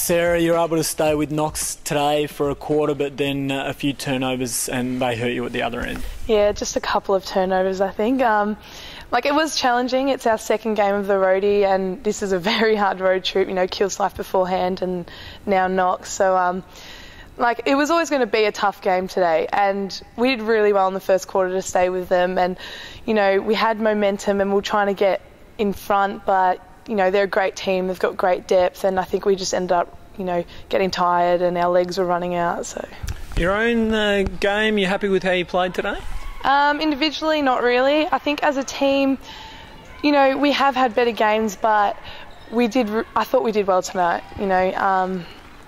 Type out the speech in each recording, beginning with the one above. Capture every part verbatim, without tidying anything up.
Sarah, you're able to stay with Knox today for a quarter, but then uh, a few turnovers and they hurt you at the other end. Yeah, just a couple of turnovers, I think. Um, like, it was challenging. It's our second game of the roadie, and this is a very hard road trip, you know, Kilsyth beforehand and now Knox. So, um, like, it was always going to be a tough game today, and we did really well in the first quarter to stay with them. And, you know, we had momentum and we were trying to get in front, but you know, they're a great team, they've got great depth, and I think we just ended up, you know, getting tired and our legs were running out. So, your own uh, game, you happy with how you played today? Um, individually, not really. I think as a team, you know, we have had better games, but we did, I thought we did well tonight. You know, um,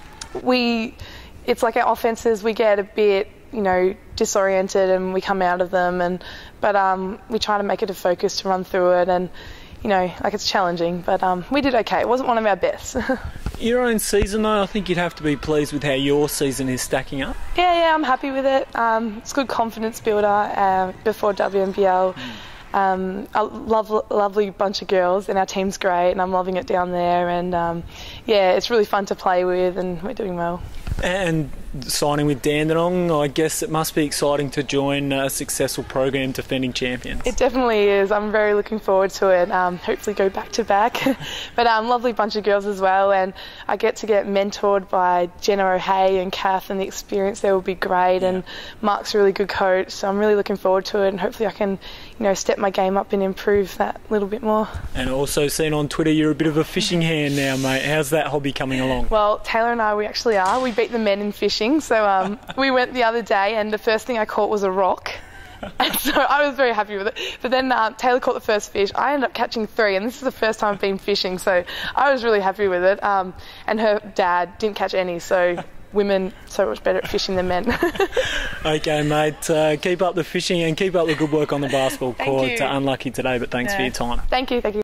we, it's like our offences, we get a bit, you know, disoriented and we come out of them, and but um, we try to make it a focus to run through it, and you know, like, it's challenging, but um, we did okay. It wasn't one of our best. Your own season, though, I think you'd have to be pleased with how your season is stacking up. Yeah, yeah, I'm happy with it. Um, it's a good confidence builder uh, before W N B L. Mm. Um, a lovely, lovely bunch of girls, and our team's great, and I'm loving it down there. And um, yeah, it's really fun to play with, and we're doing well. And signing with Dandenong, I guess it must be exciting to join a successful program defending champions. It definitely is. I'm very looking forward to it. Um, hopefully go back to back. But um, lovely bunch of girls as well, and I get to get mentored by Jenna O'Hay and Kath, and the experience there will be great. Yeah. And Mark's a really good coach, so I'm really looking forward to it, and hopefully I can, you know, step my game up and improve that little bit more. And also seen on Twitter you're a bit of a fishing hand now, mate. How's that hobby coming along? Well, Taylor and I, we actually are. We beat the men in fishing, so um, we went the other day, and the first thing I caught was a rock. And so I was very happy with it. But then uh, Taylor caught the first fish. I ended up catching three, and this is the first time I've been fishing, so I was really happy with it. Um, and her dad didn't catch any, so women so much better at fishing than men. Okay, mate. Uh, keep up the fishing and keep up the good work on the basketball court. Uh, unlucky today, but thanks yeah. for your time. Thank you. Thank you.